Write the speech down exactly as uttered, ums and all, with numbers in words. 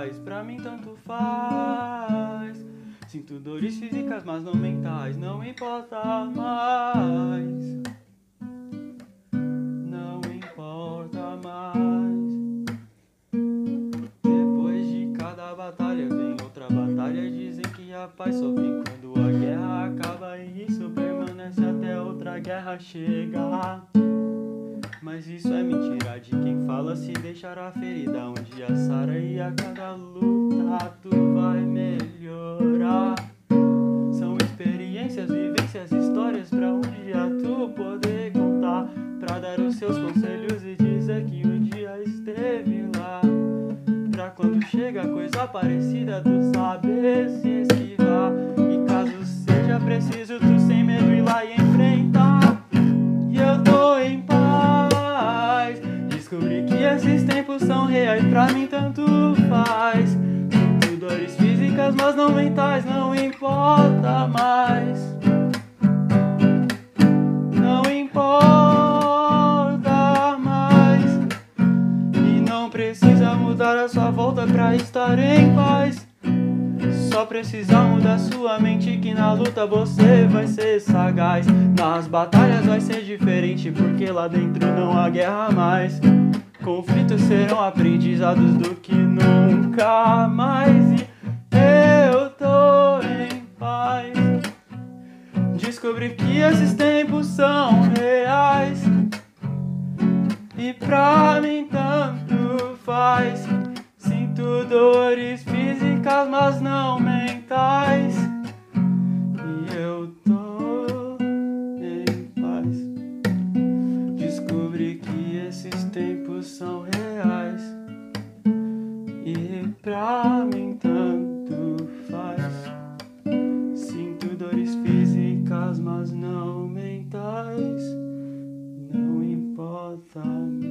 faz, pra mim tanto faz. Sinto dores físicas, mas não mentais, não importa mais. Não importa mais. Depois de cada batalha vem outra batalha. Dizem que a paz só vem quando a guerra acaba, e isso permanece até outra guerra chegar. Mas isso é mentira de quem fala se deixar a ferida um dia sara, e a cada luta tu vai melhorar. São experiências, vivências, histórias pra um dia tu poder contar, pra dar os seus conselhos e dizer que um dia esteve lá. Pra quando chega coisa parecida tu saber se esquivar, e caso seja preciso tu sem medo ir lá e enfrentar. E eu tô em paz, descobri que esses tempos são reais, pra mim tanto faz. Sinto dores físicas, mas não mentais, não importa mais. Não importa mais. E não precisa mudar a sua volta pra estar em paz. Só precisa mudar sua mente, que na luta você vai ser sagaz. Nas batalhas vai ser diferente, porque lá dentro não há guerra mais. Conflitos serão aprendizados do que nunca mais. E eu tô em paz, descobri que esses tempos são reais, e pra mim tanto faz. Sinto dores físicas, mas não mentais. E eu tô em paz, descobri que esses tempos são reais, e pra mim tanto faz. Sinto dores físicas, mas não mentais. Não importa.